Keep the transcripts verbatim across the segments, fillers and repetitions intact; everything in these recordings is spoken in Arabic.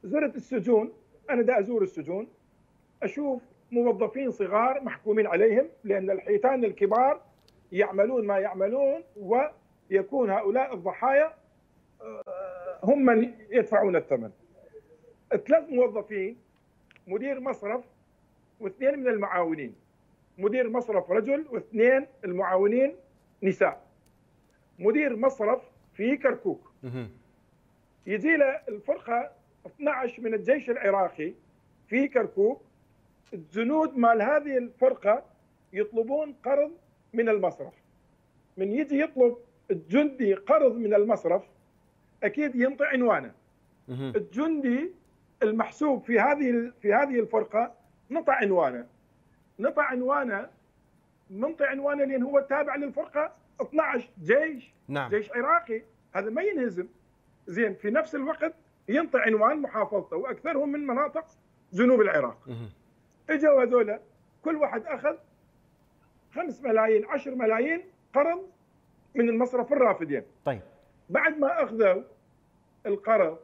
زرت السجون. انا دا ازور السجون، اشوف موظفين صغار محكومين عليهم، لان الحيتان الكبار يعملون ما يعملون، ويكون هؤلاء الضحايا هم من يدفعون الثمن. ثلاث موظفين، مدير مصرف واثنين من المعاونين، مدير مصرف رجل واثنين المعاونين نساء. مدير مصرف في كركوك يجي له الفرقه اثنعش من الجيش العراقي في كركوك. الجنود مال هذه الفرقه يطلبون قرض من المصرف. من يجي يطلب الجندي قرض من المصرف اكيد ينطي عنوانه. الجندي المحسوب في هذه في هذه الفرقه نطى عنوانه نطى عنوانه منطي عنوانه لان هو تابع للفرقه اثنعش جيش. نعم. جيش عراقي، هذا ما ينهزم. زين، في نفس الوقت ينطي عنوان محافظته، واكثرهم من مناطق جنوب العراق. اجوا هذولا كل واحد اخذ خمس ملايين عشر ملايين قرض من المصرف الرافدين. طيب بعد ما اخذوا القرض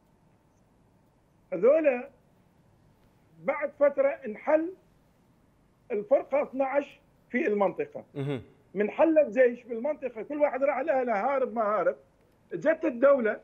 هذولا بعد فتره انحل الفرقه اثنعش في المنطقه. من حل الجيش في المنطقه كل واحد راح لاهله هارب ما هارب. جت الدوله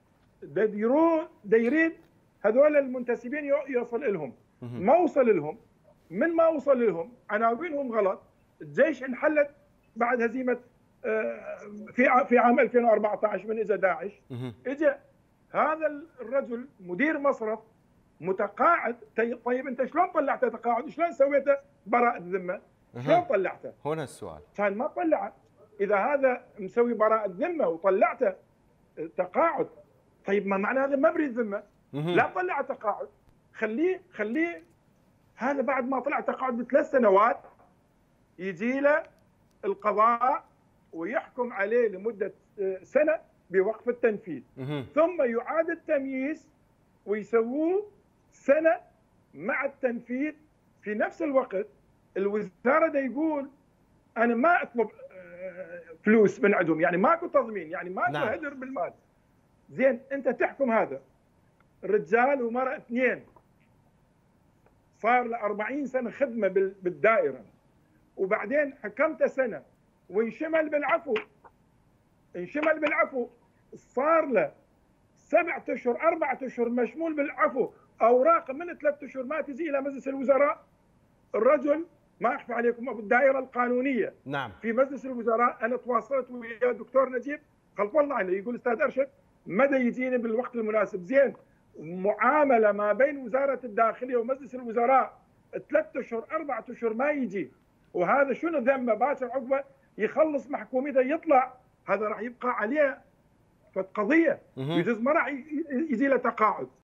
دا يريد هذول المنتسبين يوصل لهم، ما وصل لهم. من ما وصل لهم عناوينهم غلط. الجيش انحلت بعد هزيمه في في عام ألفين وأربعة عشر من اجى داعش. اجى هذا الرجل مدير مصرف متقاعد. طيب انت شلون طلعته تقاعد؟ شلون سويته براءة ذمه؟ شلون طلعته؟ هنا السؤال. كان ما طلعه. اذا هذا مسوي براءة ذمه وطلعته تقاعد، طيب ما معنى هذا مبري الذمه؟ لا طلع تقاعد، خليه خليه هذا بعد ما طلع تقاعد بثلاث سنوات يجي له القضاء ويحكم عليه لمده سنه بوقف التنفيذ. ثم يعاد التمييز ويسووه سنه مع التنفيذ. في نفس الوقت الوزاره دا يقول انا ما اطلب فلوس من عندهم، يعني ماكو تضمين، يعني ماكو نعم. هدر بالمال. زين، انت تحكم هذا الرجال ومرأة اثنين صار له أربعين سنه خدمه بالدائره، وبعدين حكمته سنه وانشمل بالعفو. انشمل بالعفو صار له سبعة اشهر أربعة اشهر مشمول بالعفو، اوراق من ثلاثة اشهر ما تجي الى مجلس الوزراء. الرجل ما اخفى عليكم ابو الدائره القانونيه. نعم. في مجلس الوزراء انا تواصلت ويا الدكتور نجيب خلف الله عنه، يقول استاذ ارشد مدى يجيني بالوقت المناسب. زين، معامله ما بين وزاره الداخليه ومجلس الوزراء ثلاث اشهر اربعة اشهر ما يجي، وهذا شنو ذنبه؟ باكر عقبه يخلص محكوميته يطلع، هذا راح يبقى عليه فقضيه يجوز ما راح يجي له تقاعد.